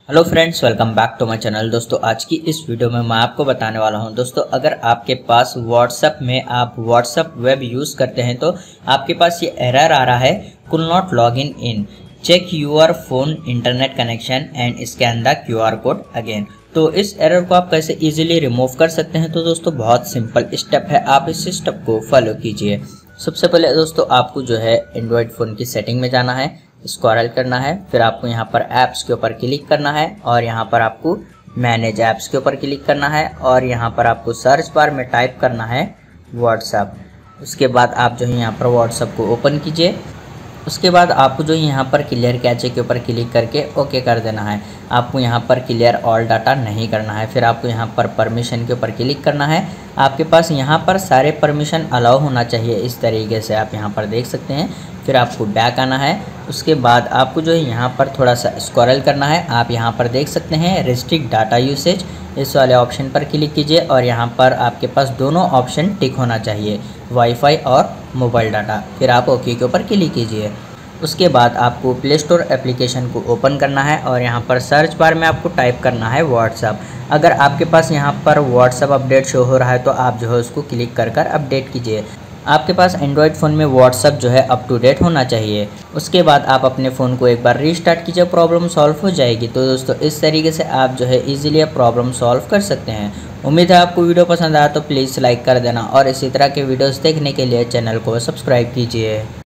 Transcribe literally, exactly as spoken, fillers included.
Hello friends, welcome back to my channel. दोस्तों आज की इस वीडियो में मैं आपको बताने वाला हूं दोस्तों, अगर आपके पास व्हाट्सएप में आप व्हाट्सएप वेब यूज़ करते हैं तो आपके पास ये एरर आ रहा है, could not log in in, check your phone internet connection and scan the QR code again. तो इस एरर को आप कैसे इजीली रिमूव कर सकते हैं? तो दोस्तों बहुत सिंपल स्टेप है, आप इस स्टेप को फॉलो कीजिए। सबसे पहले दोस्तों आपको जो है एंड्रॉयड फ़ोन की सेटिंग में जाना है, स्क्रॉल करना है, फिर आपको यहाँ पर ऐप्स के ऊपर क्लिक करना है और यहाँ पर आपको मैनेज ऐप्स के ऊपर क्लिक करना है और यहाँ पर आपको सर्च बार में टाइप करना है व्हाट्सएप। उसके बाद आप जो है यहाँ पर व्हाट्सएप को ओपन कीजिए। उसके बाद आपको जो है यहाँ पर क्लियर कैचे के ऊपर क्लिक करके ओके कर देना है। आपको यहाँ पर क्लियर ऑल डाटा नहीं करना है। फिर आपको यहाँ पर परमिशन के ऊपर क्लिक करना है। आपके पास यहाँ पर सारे परमिशन अलाउ होना चाहिए, इस तरीके से आप यहाँ पर देख सकते हैं। फिर आपको बैक आना है। उसके बाद आपको जो है यहाँ पर थोड़ा सा स्क्रॉल करना है। आप यहाँ पर देख सकते हैं रिस्ट्रिक्ट डाटा यूसेज, इस वाले ऑप्शन पर क्लिक कीजिए और यहाँ पर आपके पास दोनों ऑप्शन टिक होना चाहिए, वाईफाई और मोबाइल डाटा। फिर आप ओके के ऊपर क्लिक कीजिए। उसके बाद आपको प्ले स्टोर एप्लीकेशन को ओपन करना है और यहाँ पर सर्च बार में आपको टाइप करना है व्हाट्सएप। अगर आपके पास यहाँ पर व्हाट्सएप अपडेट शो हो रहा है तो आप जो है उसको क्लिक कर कर अपडेट कीजिए। आपके पास एंड्रॉयड फ़ोन में व्हाट्सएप जो है अप टू डेट होना चाहिए। उसके बाद आप अपने फ़ोन को एक बार रीस्टार्ट कीजिए, प्रॉब्लम सॉल्व हो जाएगी। तो दोस्तों इस तरीके से आप जो है इजीली प्रॉब्लम सॉल्व कर सकते हैं। उम्मीद है आपको वीडियो पसंद आया तो प्लीज़ लाइक कर देना और इसी तरह के वीडियोस देखने के लिए चैनल को सब्सक्राइब कीजिए।